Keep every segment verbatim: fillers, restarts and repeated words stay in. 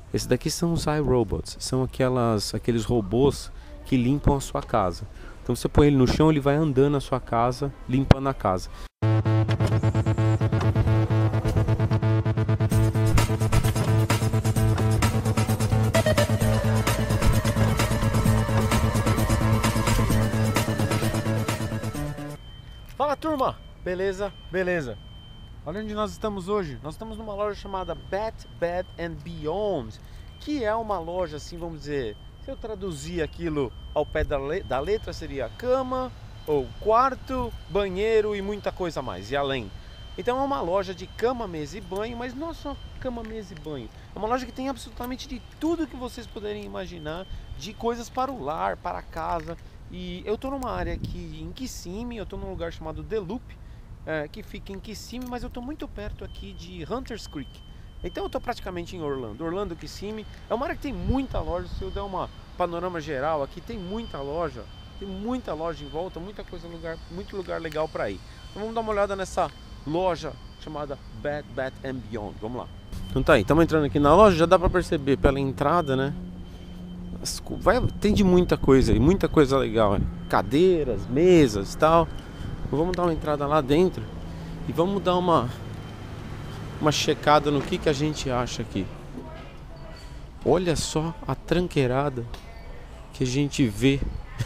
Esse daqui são os iRobots, são aquelas, aqueles robôs que limpam a sua casa. Então você põe ele no chão, ele vai andando na sua casa, limpando a casa. Fala turma, beleza? Beleza. Olha onde nós estamos hoje. Nós estamos numa loja chamada Bed Bath and Beyond, que é uma loja, assim, vamos dizer, se eu traduzir aquilo ao pé da, le da letra, seria cama, ou quarto, banheiro e muita coisa mais, e além. Então é uma loja de cama, mesa e banho, mas não só cama, mesa e banho. É uma loja que tem absolutamente de tudo que vocês puderem imaginar, de coisas para o lar, para a casa. E eu tô numa área aqui em Kissimmee, eu tô num lugar chamado The Loop, é, que fica em Kissimmee, mas eu tô muito perto aqui de Hunters Creek. Então eu tô praticamente em Orlando. Orlando, Kissimmee, é uma área que tem muita loja. Se eu der uma panorama geral aqui, tem muita loja, tem muita loja em volta, muita coisa, lugar, muito lugar legal para ir. Então vamos dar uma olhada nessa loja chamada Bed Bath and Beyond. Vamos lá. Então tá aí, estamos entrando aqui na loja, já dá para perceber pela entrada, né? Vai, tem de muita coisa aí, muita coisa legal, né? Cadeiras, mesas e tal. Vamos dar uma entrada lá dentro e vamos dar uma uma checada no que que a gente acha aqui. Olha só a tranqueirada que a gente vê.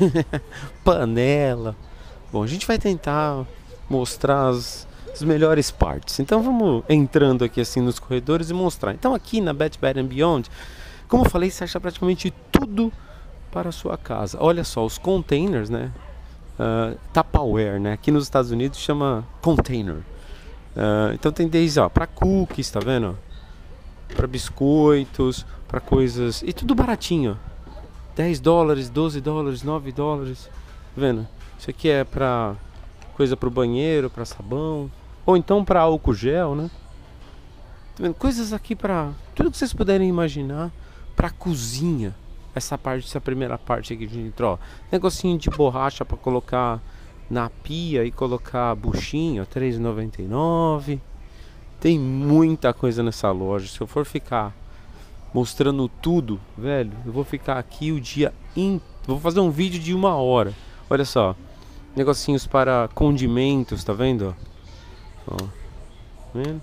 Panela. Bom, a gente vai tentar mostrar as, as melhores partes. Então vamos entrando aqui assim nos corredores e mostrar. Então aqui na Bed Bath and Beyond, como eu falei, você acha praticamente tudo para a sua casa. Olha só, os containers, né? Uh, Tupperware, né? Aqui nos Estados Unidos chama container. Uh, então tem desde, ó, para cookies, tá vendo? Para biscoitos, para coisas, e tudo baratinho. dez dólares, doze dólares, nove dólares. Tá vendo? Isso aqui é para coisa para o banheiro, para sabão, ou então para álcool gel, né? Tá vendo? Coisas aqui para tudo que vocês puderem imaginar, para cozinha. Essa parte, essa primeira parte aqui que a gente entrou, ó, negocinho de borracha para colocar na pia e colocar buchinho, três reais e noventa e nove centavos. Tem muita coisa nessa loja. Se eu for ficar mostrando tudo, velho, eu vou ficar aqui o dia inteiro. Vou fazer um vídeo de uma hora. Olha só, negocinhos para condimentos, tá vendo? Ó, tá vendo?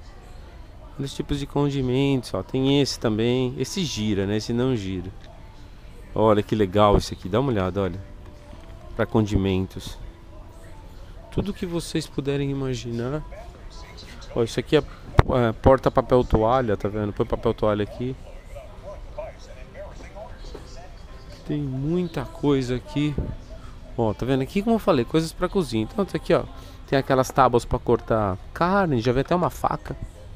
Os tipos de condimentos, ó, tem esse também. Esse gira, né? Esse não gira. Olha que legal esse aqui, dá uma olhada, olha. Para condimentos. Tudo que vocês puderem imaginar. Ó, isso aqui é, é porta papel toalha, tá vendo? Põe papel toalha aqui. Tem muita coisa aqui. Ó, tá vendo aqui, como eu falei, coisas para cozinha. Então tá aqui, ó. Tem aquelas tábuas para cortar carne, já vem até uma faca.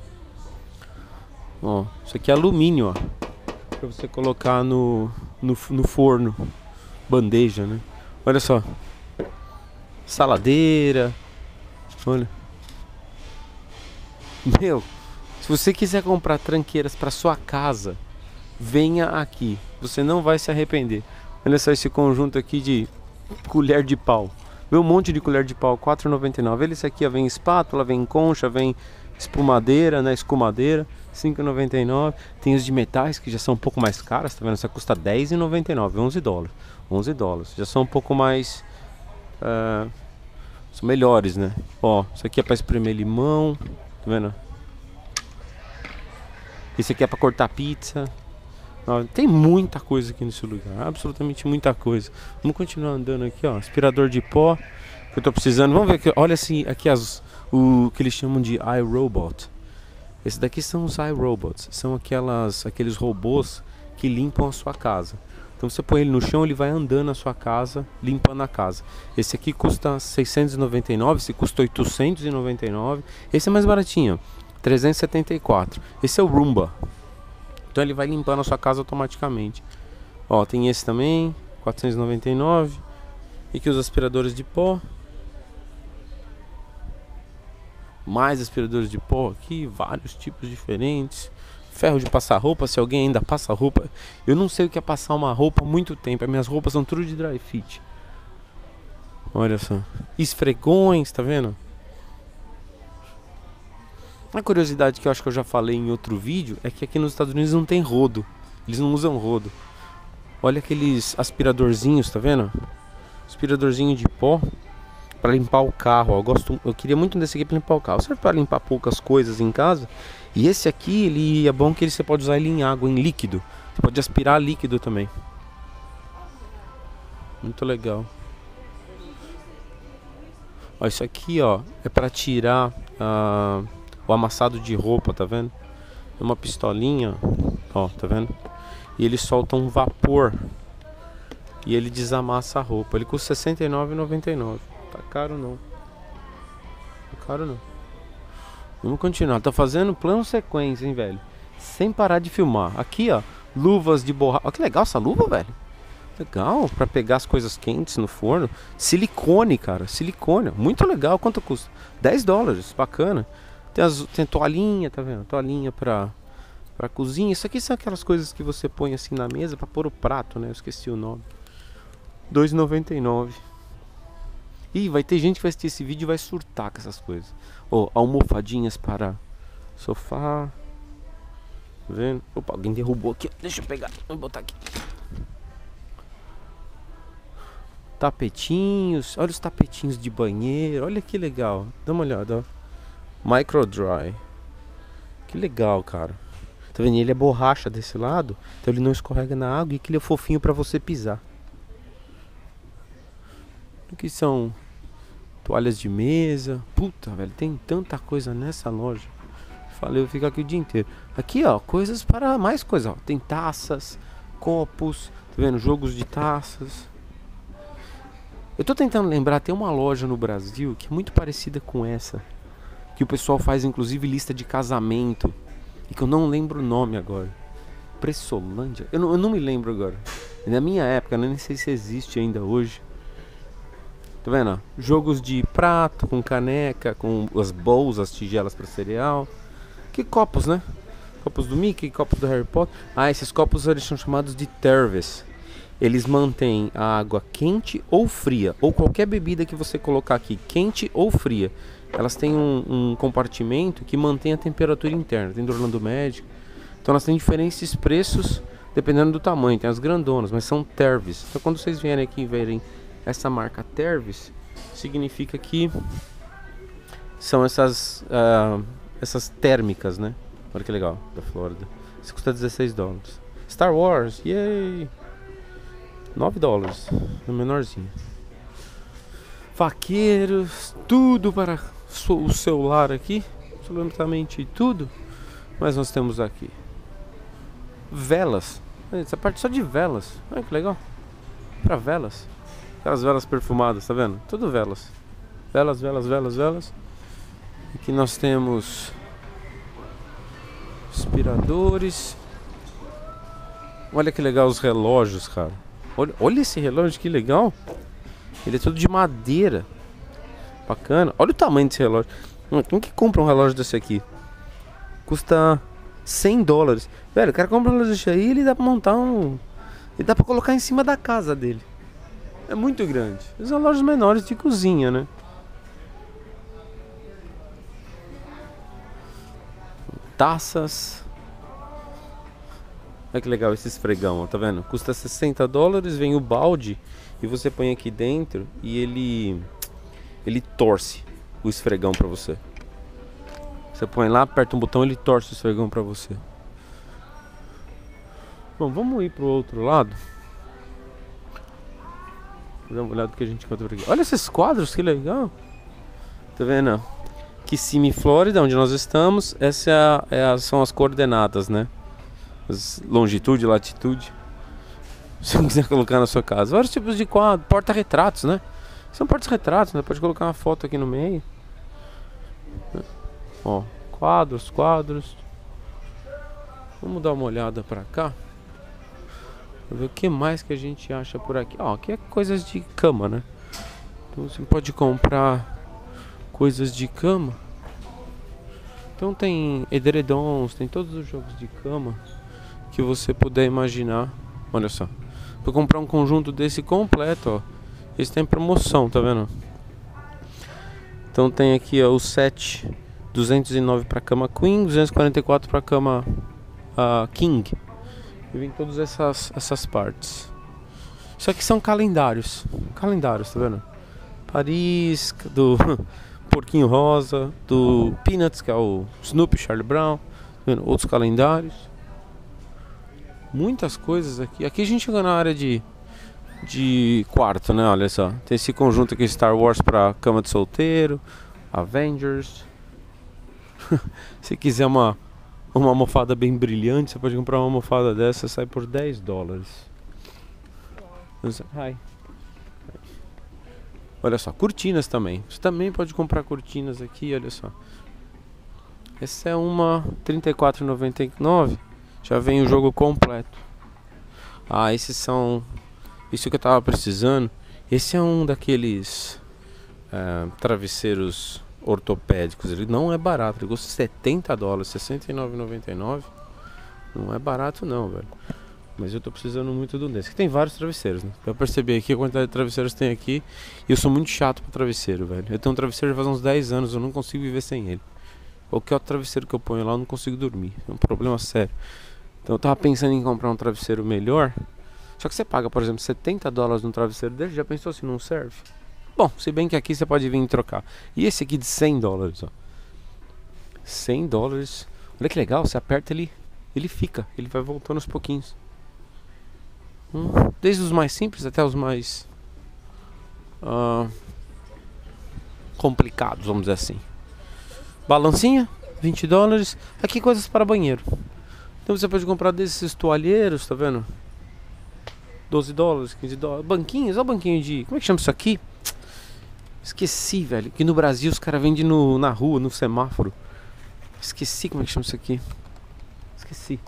Ó, isso aqui é alumínio, ó. Pra você colocar no, no, no forno. Bandeja, né? Olha só. Saladeira. Olha. Meu, se você quiser comprar tranqueiras para sua casa, venha aqui. Você não vai se arrepender. Olha só esse conjunto aqui de colher de pau. Vê um monte de colher de pau, quatro reais e noventa e nove centavos. Esse aqui ó, vem espátula, vem concha, vem espumadeira, né? Escumadeira, cinco reais e noventa e nove centavos. Tem os de metais que já são um pouco mais caras, tá vendo? Essa custa dez reais e noventa e nove centavos, onze dólares. onze dólares. Já são um pouco mais... Uh, são melhores, né? Ó, isso aqui é para espremer limão, tá vendo? Esse aqui é para cortar pizza. Ó, tem muita coisa aqui nesse lugar, absolutamente muita coisa. Vamos continuar andando aqui, ó. Aspirador de pó que eu tô precisando. Vamos ver aqui, olha assim, aqui as, o que eles chamam de iRobot. Esse daqui são os iRobots, são aquelas, aqueles robôs que limpam a sua casa. Então você põe ele no chão, ele vai andando na sua casa, limpando a casa. Esse aqui custa seiscentos e noventa e nove, esse custa oitocentos e noventa e nove. Esse é mais baratinho, trezentos e setenta e quatro. Esse é o Roomba. Então ele vai limpando a sua casa automaticamente. Ó, tem esse também, quatrocentos e noventa e nove. E aqui os aspiradores de pó. Mais aspiradores de pó aqui, vários tipos diferentes. Ferro de passar roupa, se alguém ainda passa roupa. Eu não sei o que é passar uma roupa há muito tempo. As minhas roupas são tudo de dry fit. Olha só. Esfregões, tá vendo? Uma curiosidade que eu acho que eu já falei em outro vídeo é que aqui nos Estados Unidos não tem rodo. Eles não usam rodo. Olha aqueles aspiradorzinhos, tá vendo? Aspiradorzinho de pó para limpar o carro. Eu gosto, eu queria muito desse aqui para limpar o carro. Serve para limpar poucas coisas em casa. E esse aqui, ele é bom que ele, você pode usar ele em água, em líquido. Você pode aspirar líquido também. Muito legal. Ó, isso aqui, ó, é para tirar uh, o amassado de roupa, tá vendo? É uma pistolinha, ó, tá vendo? E ele solta um vapor e ele desamassa a roupa. Ele custa sessenta e nove reais e noventa e nove centavos. Tá caro não. Tá caro não. Vamos continuar. Tá fazendo plano sequência, hein, velho? Sem parar de filmar. Aqui, ó, luvas de borracha. Ó, que legal essa luva, velho. Legal, pra pegar as coisas quentes no forno. Silicone, cara, silicone. Muito legal. Quanto custa? dez dólares, bacana. Tem, as, tem toalhinha, tá vendo? Toalhinha pra, pra cozinha. Isso aqui são aquelas coisas que você põe assim na mesa pra pôr o prato, né? Eu esqueci o nome. dois reais e noventa e nove centavos. Ih, vai ter gente que vai assistir esse vídeo e vai surtar com essas coisas. Ó, oh, almofadinhas para sofá. Tá vendo? Opa, alguém derrubou aqui. Deixa eu pegar. Vou botar aqui. Tapetinhos. Olha os tapetinhos de banheiro. Olha que legal. Dá uma olhada, ó. Micro Dry. Que legal, cara. Tá vendo? Ele é borracha desse lado. Então ele não escorrega na água. E que ele é fofinho pra você pisar. O que são toalhas de mesa. Puta, velho, tem tanta coisa nessa loja. Falei, eu fico aqui o dia inteiro. Aqui, ó, coisas para mais coisas, ó. Tem taças, copos, tá vendo? Jogos de taças. Eu tô tentando lembrar, tem uma loja no Brasil que é muito parecida com essa, que o pessoal faz inclusive lista de casamento, e que eu não lembro o nome agora. Pressolândia? Eu não, eu não me lembro agora. Na minha época, eu nem sei se existe ainda hoje. Tá vendo? Jogos de prato, com caneca, com as bowls, as tigelas para cereal. Que copos, né? Copos do Mickey, copos do Harry Potter. Ah, esses copos eles são chamados de Tervis. Eles mantêm a água quente ou fria, ou qualquer bebida que você colocar aqui, quente ou fria. Elas têm um, um compartimento que mantém a temperatura interna. Tem do Orlando Magic. Então elas têm diferentes preços dependendo do tamanho. Tem as grandonas, mas são Tervis. Então quando vocês vierem aqui e verem essa marca Tervis, significa que são essas uh, essas térmicas, né? Olha que legal, da Flórida. Isso custa dezesseis dólares. Star Wars, yay! nove dólares, no menorzinho. Faqueiros, tudo para o celular aqui, absolutamente tudo. Mas nós temos aqui velas. Essa parte só de velas. Olha que legal. Para velas. Aquelas velas perfumadas, tá vendo? Tudo velas. Velas, velas, velas, velas. Aqui nós temos aspiradores. Olha que legal os relógios, cara. Olha, olha esse relógio, que legal. Ele é todo de madeira. Bacana. Olha o tamanho desse relógio. Quem que compra um relógio desse aqui? Custa cem dólares. Velho, o cara compra um relógio desse aí, ele dá pra montar um... Ele dá pra colocar em cima da casa dele. É muito grande. Os relógios menores de cozinha, né? Taças. Olha que legal esse esfregão, ó, tá vendo? Custa sessenta dólares, vem o balde e você põe aqui dentro e ele ele torce o esfregão pra você. Você põe lá, aperta um botão, ele torce o esfregão pra você. Bom, vamos ir pro outro lado. Dá uma olhada no que a gente encontrou aqui. Olha esses quadros, que legal. Tá vendo? Kissimmee, Flórida, onde nós estamos. Essas é a, é a, são as coordenadas, né? As longitude, latitude. Se você quiser colocar na sua casa. Vários tipos de quadros, porta-retratos, né? São porta-retratos, né? Pode colocar uma foto aqui no meio. Ó, quadros, quadros. Vamos dar uma olhada pra cá. Pra ver o que mais que a gente acha por aqui. Ó, aqui é coisas de cama, né? Então você pode comprar coisas de cama. Então tem edredons, tem todos os jogos de cama que você puder imaginar. Olha só, vou comprar um conjunto desse completo, ó. Esse tem promoção, tá vendo? Então tem aqui, ó, o set duzentos e nove para cama Queen, duzentos e quarenta e quatro para cama uh, King. E vem todas essas, essas partes. Isso aqui são calendários. Calendários, tá vendo? Paris, do Porquinho Rosa, do Peanuts, que é o Snoopy, Charlie Brown, tá vendo? Outros calendários. Muitas coisas aqui. Aqui a gente chegou na área de, de quarto, né? Olha só. Tem esse conjunto aqui, Star Wars pra cama de solteiro, Avengers. Se quiser uma, uma almofada bem brilhante, você pode comprar uma almofada dessa, sai por dez dólares. Hi. Olha só, cortinas também. Você também pode comprar cortinas aqui, olha só. Essa é uma trinta e quatro reais e noventa e nove centavos. Já vem o jogo completo. Ah, esses são... Isso que eu tava precisando. Esse é um daqueles é, travesseiros ortopédicos. Ele não é barato. Ele custa setenta dólares, sessenta e nove reais e noventa e nove centavos. Não é barato não, velho. Mas eu tô precisando muito do desse. Que tem vários travesseiros, né? Eu percebi aqui a quantidade de travesseiros que tem aqui. E eu sou muito chato pro travesseiro, velho. Eu tenho um travesseiro já faz uns dez anos. Eu não consigo viver sem ele. Qualquer outro travesseiro que eu ponho lá, eu não consigo dormir. É um problema sério. Então eu tava pensando em comprar um travesseiro melhor. Só que você paga, por exemplo, setenta dólares num travesseiro dele. Já pensou se não serve? Bom, se bem que aqui você pode vir e trocar. E esse aqui de cem dólares, ó. cem dólares. Olha que legal, você aperta ele, ele fica. Ele vai voltando aos pouquinhos. Hum, desde os mais simples até os mais uh, complicados, vamos dizer assim. Balancinha, vinte dólares. Aqui coisas para banheiro. Então você pode comprar desses toalheiros, tá vendo? doze dólares, quinze dólares. Banquinhos, olha o banquinho de... Como é que chama isso aqui? Esqueci, velho. Que no Brasil os caras vendem no, na rua, no semáforo. Esqueci como é que chama isso aqui. Esqueci.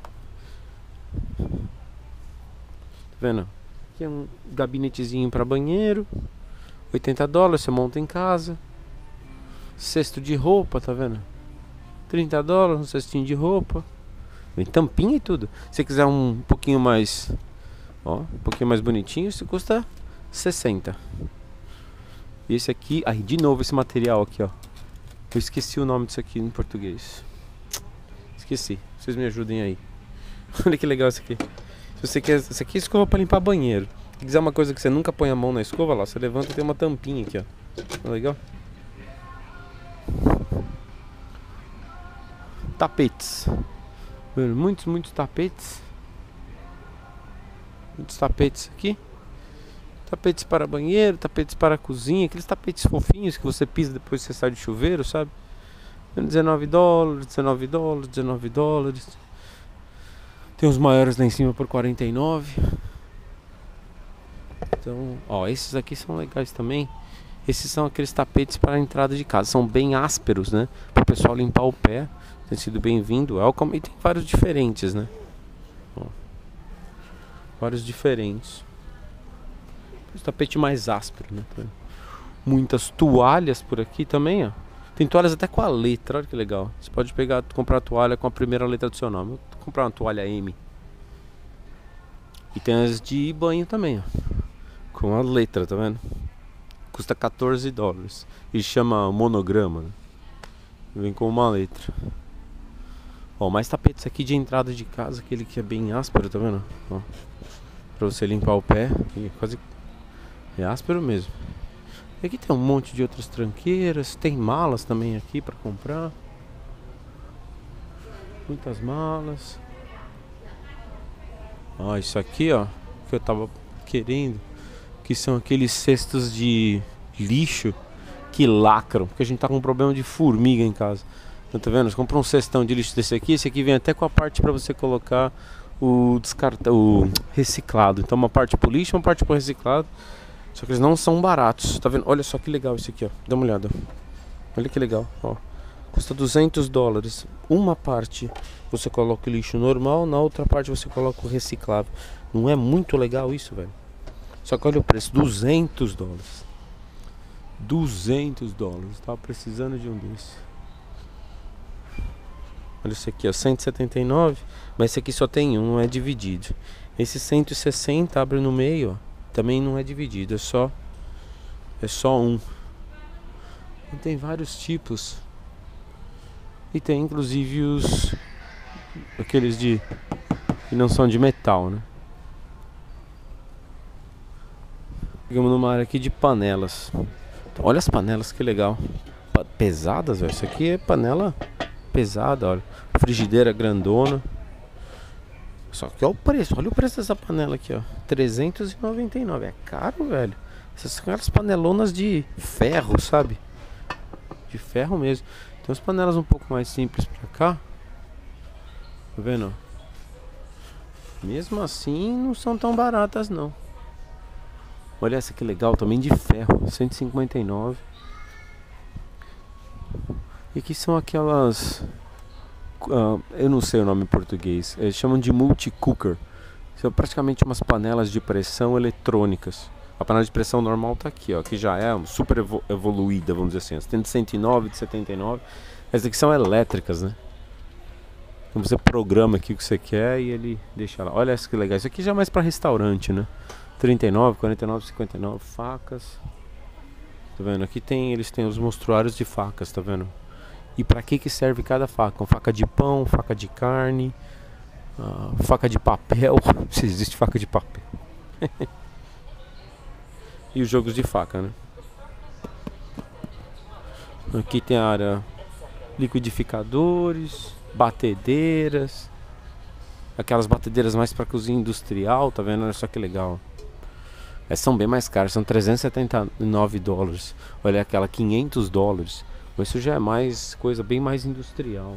Tá vendo? Aqui é um gabinetezinho para banheiro. oitenta dólares, você monta em casa. Cesto de roupa, tá vendo? trinta dólares, um cestinho de roupa. Vem tampinha e tudo. Se você quiser um pouquinho mais... Ó, um pouquinho mais bonitinho, isso custa sessenta. E esse aqui... Aí, de novo esse material aqui, ó. Eu esqueci o nome disso aqui em português. Esqueci. Vocês me ajudem aí. Olha que legal isso aqui. Se você quer... Isso aqui é escova pra limpar banheiro. Se quiser uma coisa que você nunca põe a mão na escova, lá, você levanta e tem uma tampinha aqui, ó. Tá legal? Tapetes. Muitos, muitos tapetes. Muitos tapetes aqui. Tapetes para banheiro, tapetes para cozinha. Aqueles tapetes fofinhos que você pisa depois que você sai do chuveiro, sabe? dezenove dólares, dezenove dólares, dezenove dólares. Tem os maiores lá em cima por quarenta e nove. Então, ó, esses aqui são legais também. Esses são aqueles tapetes para a entrada de casa. São bem ásperos, né? Para o pessoal limpar o pé. Tem sido bem-vindo. Welcome. E tem vários diferentes, né? Ó, vários diferentes. Esse tapete mais áspero, né? Muitas toalhas por aqui também, ó. Tem toalhas até com a letra, olha que legal. Você pode pegar, comprar a toalha com a primeira letra do seu nome. Vou comprar uma toalha M. E tem as de banho também, ó. Com a letra, tá vendo? Custa quatorze dólares. E chama monograma, né? Vem com uma letra. Ó, mais tapetes aqui de entrada de casa. Aquele que é bem áspero, tá vendo? Ó, pra você limpar o pé. É quase... É áspero mesmo. E aqui tem um monte de outras tranqueiras. Tem malas também aqui pra comprar. Muitas malas. Ó, isso aqui, ó, que eu tava querendo. Que são aqueles cestos de lixo que lacram, porque a gente tá com um problema de formiga em casa. Então, tá vendo? Você compra um cestão de lixo desse aqui. Esse aqui vem até com a parte para você colocar o descarta, o reciclado. Então uma parte pro lixo, uma parte pro reciclado. Só que eles não são baratos. Tá vendo? Olha só que legal esse aqui, ó. Dá uma olhada. Olha que legal, ó. Custa duzentos dólares. Uma parte você coloca o lixo normal, na outra parte você coloca o reciclável. Não é muito legal isso, velho? Só que olha o preço, duzentos dólares. duzentos dólares. Tava precisando de um desses. Olha esse aqui, ó, cento e setenta e nove. Mas esse aqui só tem um, não é dividido. Esse cento e sessenta abre no meio, ó. Também não é dividido, é só É só um. E tem vários tipos E tem inclusive os aqueles de que não são de metal, né? Chegamos numa área aqui de panelas. Então, olha as panelas, que legal. Pa- Pesadas, velho. Isso aqui é panela pesada, olha. Frigideira grandona. Só que olha o preço. Olha o preço dessa panela aqui, ó. trezentos e noventa e nove. É caro, velho. Essas são aquelas panelonas de ferro, sabe? De ferro mesmo. Tem umas panelas um pouco mais simples pra cá. Tá vendo? Mesmo assim, não são tão baratas, não. Olha essa que legal, também de ferro, cento e cinquenta e nove. E aqui são aquelas, ah, eu não sei o nome em português, eles chamam de multi-cooker. São praticamente umas panelas de pressão eletrônicas. A panela de pressão normal tá aqui, ó, que já é super evo evoluída, vamos dizer assim. Tem de cento e nove, de setenta e nove. Essas aqui são elétricas, né? Então você programa aqui o que você quer e ele deixa lá. Olha essa que legal, isso aqui já é mais para restaurante, né? trinta e nove, quarenta e nove, cinquenta e nove, facas. Tá vendo? Aqui tem, eles têm os mostruários de facas, tá vendo? E pra que que serve cada faca? Uma faca de pão, faca de carne, uh, faca de papel. Se existe faca de papel. E os jogos de faca, né? Aqui tem a área liquidificadores, batedeiras. Aquelas batedeiras mais pra cozinha industrial, tá vendo? Olha só que legal. Essas são bem mais caras, são trezentos e setenta e nove dólares. Olha aquela, quinhentos dólares. Isso já é mais coisa bem mais industrial,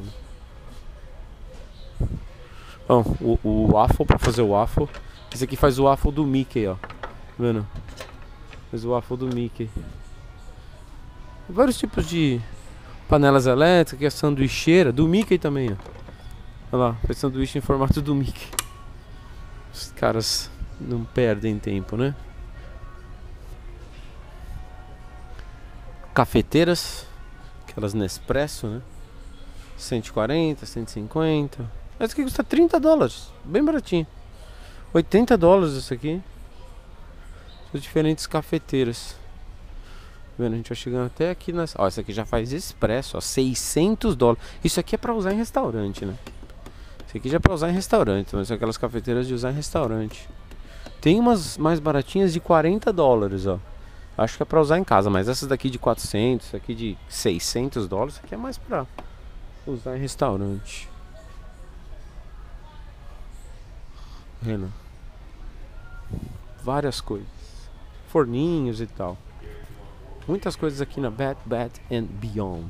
né? Bom, o, o waffle, para fazer o waffle. Esse aqui faz o waffle do Mickey, ó. Tá vendo? Faz o waffle do Mickey. Vários tipos de panelas elétricas. Aqui a sanduicheira do Mickey também, ó. Olha lá, faz sanduíche em formato do Mickey. Os caras não perdem tempo, né? Cafeteiras, aquelas Nespresso, né? cento e quarenta, cento e cinquenta. Essa aqui custa trinta dólares, bem baratinho. oitenta dólares essa aqui. São diferentes cafeteiras. Tá vendo? A gente vai chegando até aqui nessa. Ó, essa aqui já faz expresso, ó, seiscentos dólares. Isso aqui é pra usar em restaurante, né? Isso aqui já é pra usar em restaurante, mas são aquelas cafeteiras de usar em restaurante. Tem umas mais baratinhas de quarenta dólares, ó. Acho que é pra usar em casa, mas essas daqui de quatrocentos, essa aqui de seiscentos dólares, isso aqui é mais pra usar em restaurante. Renan. Várias coisas. Forninhos e tal. Muitas coisas aqui na Bed Bath and Beyond.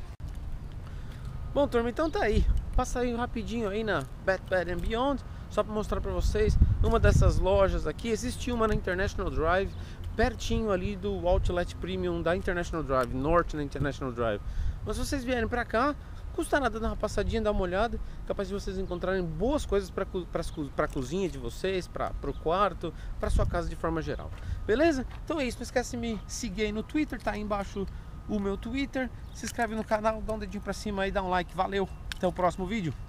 Bom, turma, então tá aí. Passa aí rapidinho aí na Bed Bath and Beyond, só para mostrar para vocês. Uma dessas lojas aqui, existe uma na International Drive, pertinho ali do Outlet Premium da International Drive, norte na International Drive. Mas se vocês vierem para cá, custa nada dar uma passadinha, dar uma olhada, capaz de vocês encontrarem boas coisas para a cozinha de vocês, para o quarto, para sua casa de forma geral. Beleza? Então é isso, não esquece de me seguir aí no Twitter, tá aí embaixo o meu Twitter. Se inscreve no canal, dá um dedinho para cima aí, dá um like, valeu, até o próximo vídeo.